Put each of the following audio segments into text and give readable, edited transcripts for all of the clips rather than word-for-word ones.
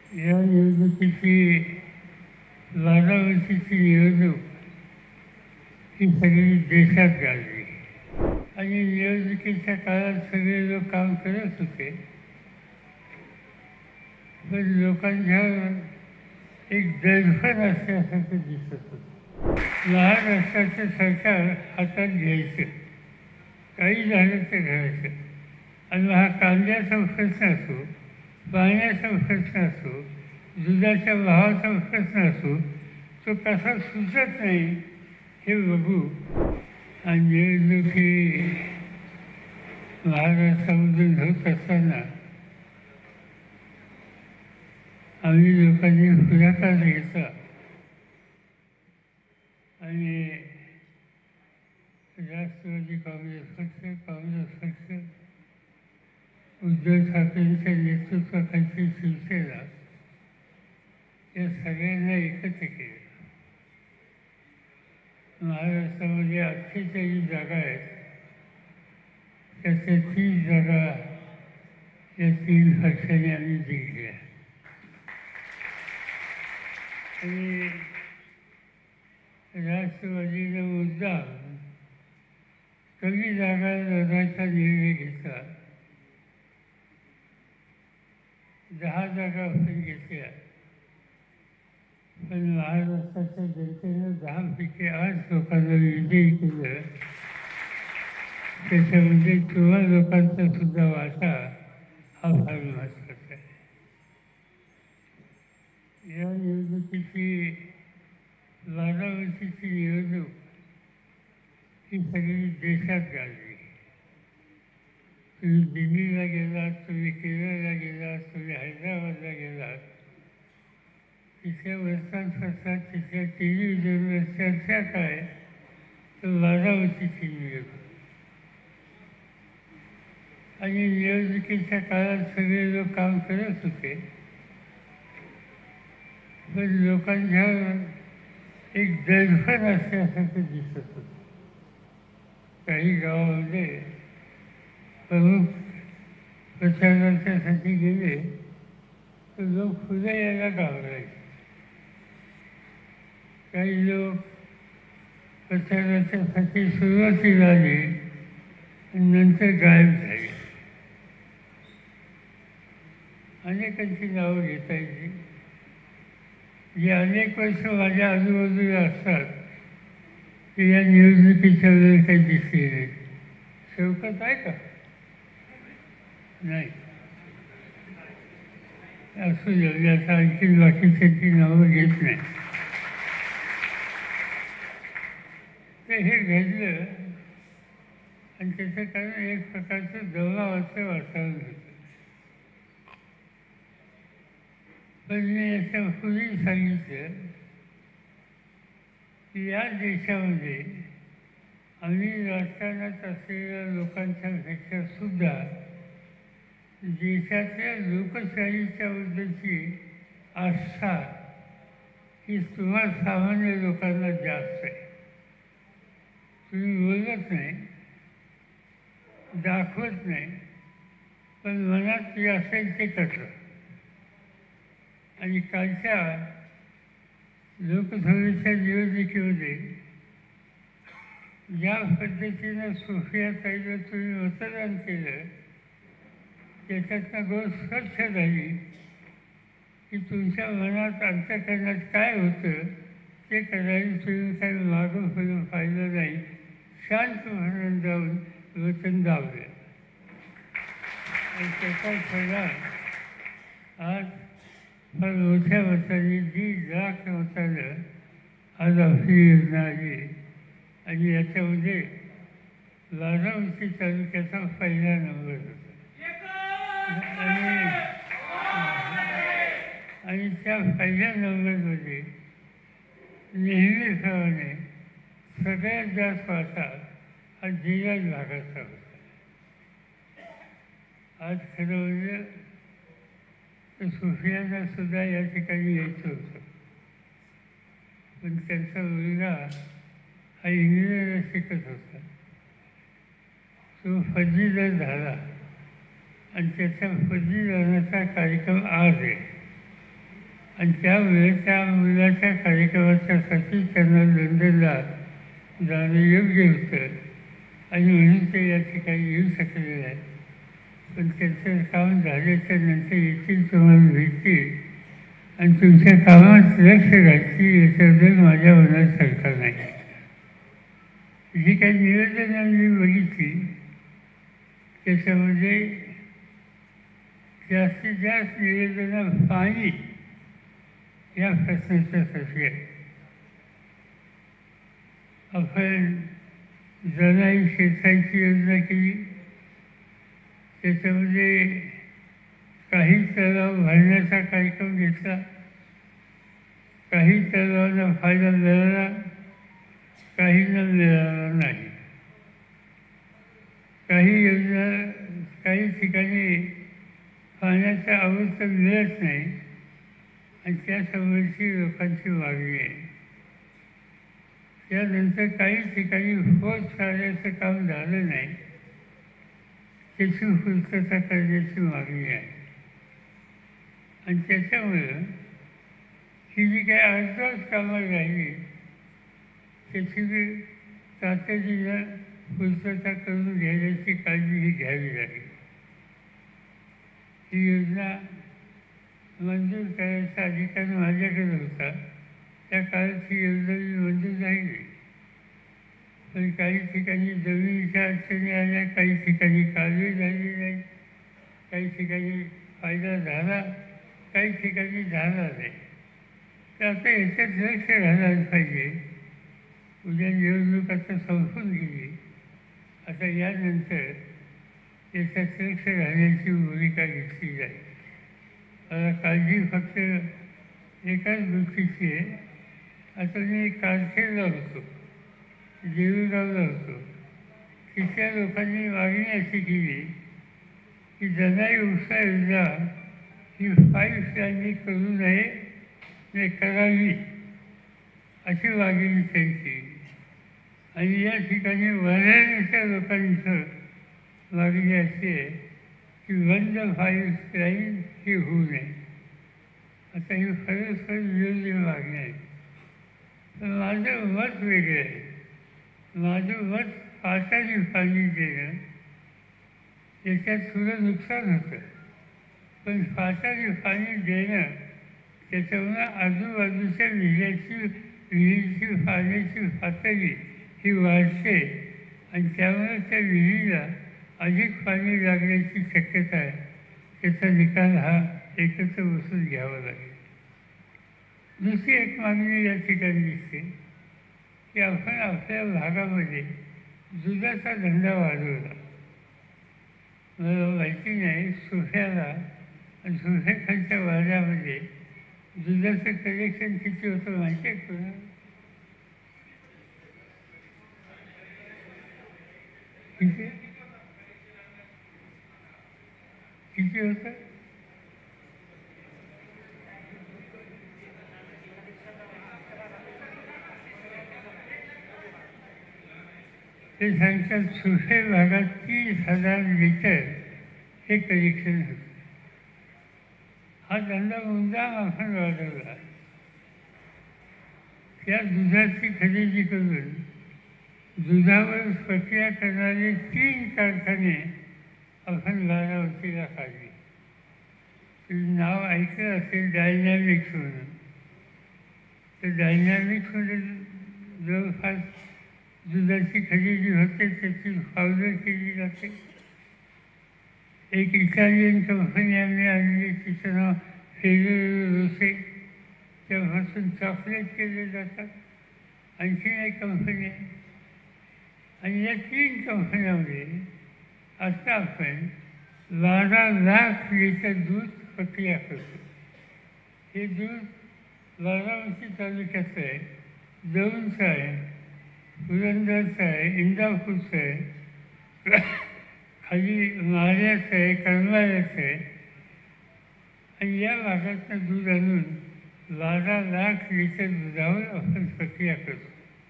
या निवडणुकीची 12 वर्षाची निवडणूक ही सगळी देशात गाजली आणि निवडणुकीच्या काळात सगळे लोक काम करत होते, पण लोकांच्यावर एक दडपण असल्यासारखं दिसत होतं. लहान राष्ट्राचं सरकार हातात घ्यायचं, काही झालं तर घ्यायचं, आणि हा कांद्याचा प्रश्न असो, पाण्याचा प्रश्न असो, दुधाच्या भावाचा प्रश्न असो, तो कसा सुचत नाही हे बघू. आणि निवडणुकी महाराष्ट्रामधून होत असताना आम्ही लोकांनी पुढाकार घेतला आणि राष्ट्रवादी काँग्रेस पक्ष, उद्धव ठाकरेंच्या नेतृत्वाखालची शिवसेना या सगळ्यांना एकत्र केलं. महाराष्ट्रामध्ये 48 जागा आहेत, त्याच्या 30 जागा या 3 पक्षांनी आम्ही जिंकल्या. आणि राष्ट्रवादीचा मुद्दा कमी जागा लढवायचा निर्णय घेतला. 10 जागा आपण घेतल्या, पण महाराष्ट्राच्या जनतेनं 10पैकी 8 लोकांना विजयी केलं. त्याच्यामध्ये 14 लोकांचा सुद्धा वाटा हा फार महत्त्वाचा आहे. या निवडणुकीची 12 वर्षाची निवडणूक ही सगळी देशात गाजली. तुम्ही दिल्लीला गेलात, तुम्ही केरळला गेलात, तुम्ही हैदराबादला गेलात, तिथल्या वर्तमानपत्रात, तिथल्या टेलिव्हिजनवर चर्चा काय, तर 12 वर्षाची निवडणूक. आणि निवडणुकीच्या काळात सगळे लोक काम करत होते, पण लोकांच्यावर एक दडपण असल्यासारखं दिसत होतं. काही गावामध्ये प्रमुख प्रचारासाठी गेले तर लोक पुढे यायला घाबरायचे. काही लोक प्रचारासाठी सुरुवातीला आले आणि नंतर गायब झाले. अनेकांची नावं घेता येते, जे अनेक वर्ष माझ्या आजूबाजूला असतात, ते या निवडणुकीच्या वेळेस काही दिसले नाही. शौकत आहे का? नाही. असू द्या, आता आणखी बाकीच्यांची नावं घेत नाही. तर हे घडलं आणि त्याचं कारण एक प्रकारचं दबावाचं वातावरण होतं. पण मी याच्यापूर्वी सांगितलं की या देशामध्ये आम्ही राजकारणात असलेल्या लोकांच्या पेक्षा सुद्धा देशातल्या लोकशाहीच्या बद्दलची आस्था ही तुम्हा सामान्य लोकांना जास्त आहे. तुम्ही बोलत नाही, दाखवत नाही, पण मनात जे असेल ते कसं. आणि कालच्या लोकसभेच्या निवडणुकीमध्ये ज्या पद्धतीनं सुप्रियाताईला तुम्ही मतदान केलं, त्याच्यातनं गोष्ट स्वच्छ झाली की तुमच्या मनात अंतःकरणात काय होतं ते करायला तुम्ही काही मागं फिरून पाहिलं नाही. शांत म्हणून जाऊन वचन दाबलं आणि त्याचा परिणाम आज फार मोठ्या मताने 1,50,000 मतानं आज आपली योजना आली. आणि याच्यामध्ये बारामती तालुक्याचा पहिला नंबर होता. आणि त्या पहिल्या नंबरमध्ये नेहमीप्रमाणे सगळ्यात जास्त वाटा हा जिल्ह्यात भागाचा होता. आज खरं म्हणजे तर सुफियांना सुद्धा या ठिकाणी यायचं होतं, पण त्यांचा मुलगा हा इंग्रजीला शिकत होता. तो पदवीधर झाला आणि त्याच्या पदवीधरणाचा कार्यक्रम आज आहे. आणि त्यावेळेस त्या मुलाच्या कार्यक्रमाच्यासाठी त्यांना लंडनला जाणं योग्य होतं आणि म्हणून ते या ठिकाणी येऊ शकले नाही. पण त्यांचं काम झाल्याच्या नंतर येथील तुम्हाला भेटतील आणि तुमच्या कामात लक्ष घालतील याच्याबद्दल माझ्या मनात शंका नाही. जी काही निवेदनं मी बघितली त्याच्यामध्ये जास्तीत जास्त निवेदनं पाणी या प्रश्नाच्यासाठी आहे. आपण जनाई शेताची योजना केली, त्याच्यामध्ये काही तलाव भरण्याचा कार्यक्रम घेतला, काही तलावांना फायदा मिळाला, काहींना मिळाला नाही. काही योजना काही ठिकाणी पाण्याचा अवस्था मिळत नाही आणि त्यासमोरची लोकांची मागणी आहे. त्यानंतर काही ठिकाणी होत चालण्याचं काम झालं नाही, त्याची पूर्तता करण्याची मागणी आहे. आणि त्याच्यामुळं ही जी काही अर्धवट कामं राहिली त्याची मी तातडीनं पूर्तता करून घेण्याची काळजी ही घ्यावी लागेल. ही योजना मंजूर करायचा अधिकार माझ्याकडे होता, त्या काळात ही योजना मी मंजूर नाही. पण काही ठिकाणी जमिनीच्या अडचणी आल्या, काही ठिकाणी कालवे झाली नाही, काही ठिकाणी फायदा झाला, काही ठिकाणी झाला नाही. तर आता याच्यात लक्ष घालायला पाहिजे. उद्या निवडणूक आता संपून गेली, आता यानंतर याच्यात लक्ष घालण्याची भूमिका घेतली जाईल. मला काळजी फक्त एकाच गोष्टीची आहे. आता मी कारखेडला होतो, देऊळगावला होतो, तिथल्या लोकांनी मागणी अशी केली की जनाई उपसा योजना ही 5 स्टँडनी करू नये, नाही करावी अशी मागणी त्यांची. आणि या ठिकाणी वऱ्हाडच्या लोकांचं मागणी अशी आहे की 1 to 5 लाईन ही होऊ नये. आता ही खरोखर विरोधी मागणी आहे. पण माझं मत वेगळं आहे. माझं मत पाटाची पाणी देणं याच्यात थोडं नुकसान होतं, पण पाटाची पाणी देणं त्याच्यामुळं आजूबाजूच्या विहिरीची पाण्याची पातळी ही वाढते आणि त्यामुळे त्या विहिरीला अधिक पाणी लागण्याची शक्यता आहे. त्याचा निकाल हा एकत्र बसून घ्यावा लागेल. दुसरी एक मागणी या ठिकाणी दिसते की आपण आपल्या भागामध्ये दुधाचा धंदा वाढवला. मला माहिती नाही सोफ्याला आणि सोफ्याखालच्या वाड्यामध्ये दुधाचं कलेक्शन किती होतं माहिती आहे तुला? किती होतं? ते सांगतात सुफे भागात 30,000 लिटर हे कलेक्शन होतं. हा धंदा मुद्दाम आपण वाढवला. त्या दुधाची खरेदी करून दुधावर प्रक्रिया करणारे 3 कारखाने आपण बारामतीला काढले. तुम्ही नाव ऐकलं असेल डायनॅमिक्स म्हणून. तर डायनॅमिक्समध्ये जवळपास दुधाची खरेदी होते, त्याची पावडर केली जाते. एक इटालियन कंपनी आम्ही आणली, तिचं नाव फेरेरो रोसे, त्यापासून चॉकलेट केले जातात. आणखीन एक कंपनी आहे आणि या 3 कंपन्यामध्ये आता आपण 12 लाख लिटर दूध प्रक्रिया करतो. हे दूध बारामती तालुक्याचं आहे, दौंडचं आहे, पुरंदरचं आहे, इंदापूरचं आहे, खाली माऱ्याचं आहे, करमाळ्याचं आहे. आणि या भागातनं दूध आणून 12 लाख लिटर दुधावर आपण प्रक्रिया करतो.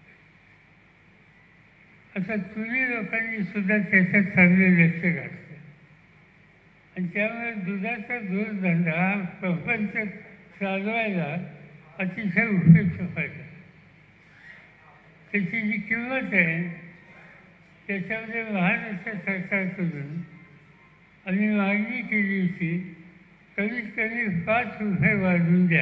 आता तुम्ही लोकांनी सुद्धा त्याच्यात चांगले लक्ष घातलं आणि त्यामुळे दुधाचा जोडधंदा हा प्रपंच चालवायला अतिशय उपयुक्त पडतं. त्याची जी किंमत आहे त्याच्यामध्ये महाराष्ट्र सरकारकडून आम्ही मागणी केली होती, कमीत कमी 5 रुपये वाढवून द्या.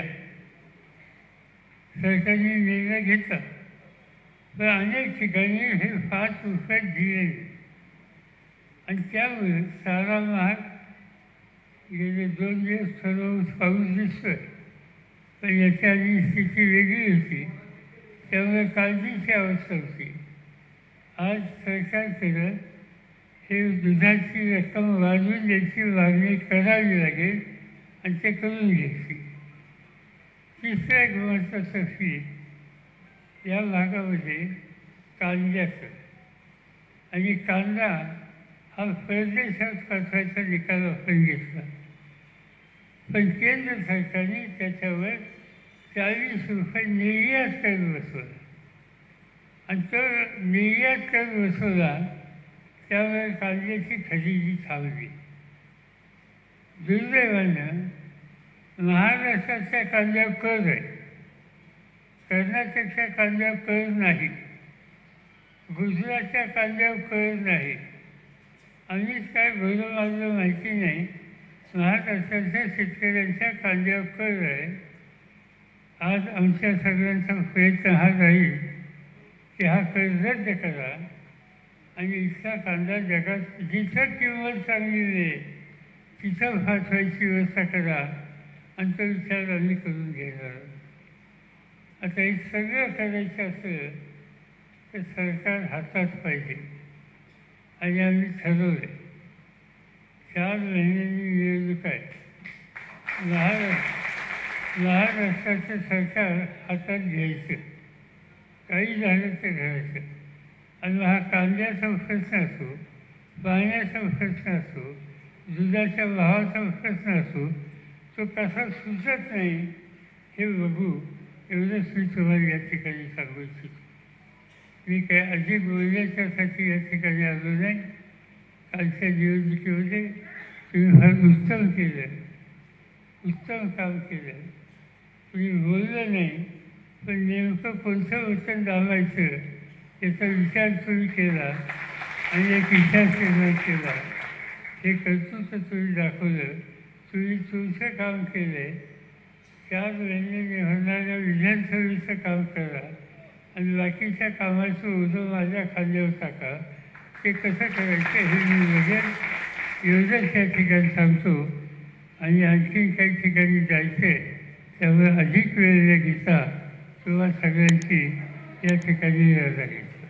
सरकारने निर्णय घेतला, पण अनेक ठिकाणी हे 5 रुपये दिले नाही. आणि त्यामुळे सारा महाग गेले 2 दिवस सर्व पाऊस दिसतोय, पण याच्या आधी स्थिती वेगळी होती, त्यामुळे काळजीची अवस्था होती. आज सरकारकडं हे दुधाची रक्कम वाढवून द्यायची मागणी करावी लागेल आणि ते करून घ्यायची. तिसरं एक महत्त्वाचं पीक या भागामध्ये कांद्याचं, आणि कांदा हा परदेशात पाठवायचा निकाल आपण घेतला, पण केंद्र सरकारने त्याच्यावर 40 रुपये निर्यात कर बसवला. आणि तो निर्यात कर बसवला त्यामुळे कांद्याची खरेदी थांबली. दुर्दैवानं महाराष्ट्राच्या कांद्यावर कर आहे, कर्नाटकच्या कांद्यावर कर नाही, गुजरातच्या कांद्यावर कर नाही. आम्हीच काय बरं माझं माहिती नाही, महाराष्ट्राच्या शेतकऱ्यांच्या कांद्यावर कर आहे. आज आमच्या सगळ्यांचा प्रयत्न हा राहील की हा कर रद्द करा आणि इथला कांदा जगात जिथं किंमत चांगली मिळेल तिथं पाठवायची व्यवस्था करा, आणि तो विचार आम्ही करून घेणार. आता हे सगळं करायचं असेल तर सरकार हातात पाहिजे, आणि आम्ही ठरवलं 4 महिन्यांनी निवडणूक आहे. महाराष्ट्राचं सरकार हातात घ्यायचं, काही झालं तर घ्यायचं. आणि हा कांद्याचा प्रश्न असो, पाण्याचा प्रश्न असो, दुधाच्या भावाचा प्रश्न असो, तो कसा सुचत नाही हे बघू, एवढंच मी तुम्हाला या ठिकाणी सांगू इच्छितो. मी काय अधिक बोलण्याच्यासाठी या ठिकाणी आलो नाही. कालच्या निवडणुकीमध्ये तुम्ही फार उत्तम केलं, उत्तम काम केलं. तुम्ही बोललं नाही, पण नेमकं कोणतं वचन दाबायचं याचा विचार तुम्ही केला आणि एक विचारशील केला. हे कर्तृत्व तुम्ही दाखवलं. तुम्ही तुमचं काम केलं आहे. 4 महिन्याने होणाऱ्या विधानसभेचं काम करा आणि बाकीच्या कामाचं ओझं माझ्या खांद्यावर टाका. ते कसं करायचं हे मी बघेन, एवढंच या ठिकाणी सांगतो. आणि आणखी काही ठिकाणी जायचं आहे, त्यामुळे अधिक वेळ न घेता तुम्हा सगळ्यांची या ठिकाणी राहील.